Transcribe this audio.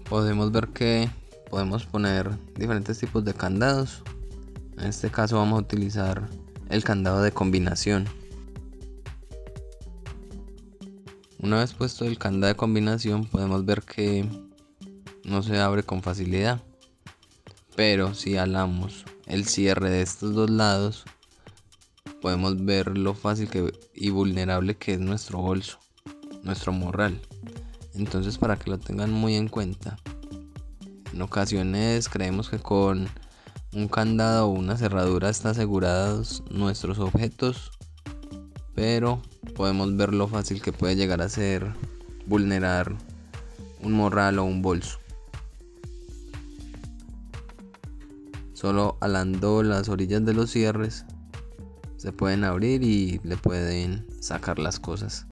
podemos ver que podemos poner diferentes tipos de candados. En este caso vamos a utilizar el candado de combinación. Una vez puesto el candado de combinación, podemos ver que no se abre con facilidad, pero si alamos el cierre de estos dos lados, podemos ver lo fácil y vulnerable que es nuestro bolso, nuestro morral. Entonces, para que lo tengan muy en cuenta, en ocasiones creemos que con un candado o una cerradura está asegurados nuestros objetos, pero podemos ver lo fácil que puede llegar a ser vulnerar un morral o un bolso. Solo alando las orillas de los cierres se pueden abrir y le pueden sacar las cosas.